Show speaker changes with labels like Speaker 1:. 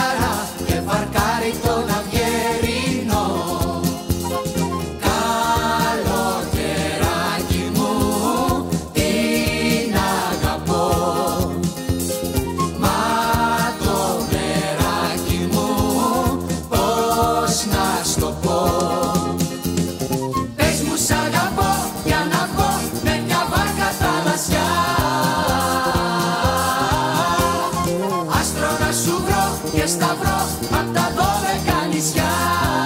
Speaker 1: χαρά και βαρκάρει τον αυγερινό. Καλοκαιράκι μου, την αγαπώ, μα το μεράκι μου πώς να στο πω. Πες μου σ' αγαπώ για να βγω με μια βάρκα θαλασσιά, άστρο να σου βρω και σταυρό απ' τα 12 νησιά.